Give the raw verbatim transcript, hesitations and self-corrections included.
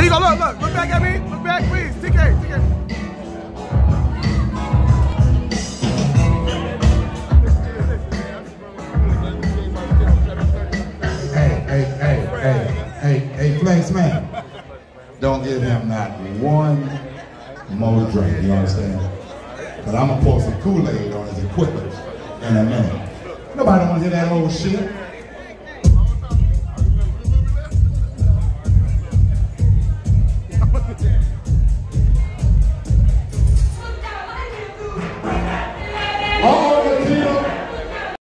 Here you go, look, look, look back at me. Look back, please. T K, T K. Hey, hey, hey, hey, hey, hey, Flex man. Don't give him not one more drink, you understand? Because I'm going to pour some Kool-Aid on his equipment in a minute. Nobody want to hear that old shit.